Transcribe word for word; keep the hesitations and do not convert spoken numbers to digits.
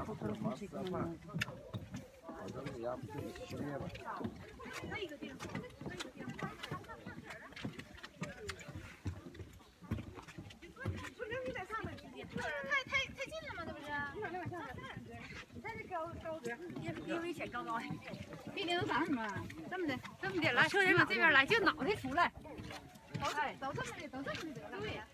别危险，高高的，别领着咱们，这么的，这么的，来，车先往这边来，就脑袋出来，走走这么的，走这么的得了。对呀。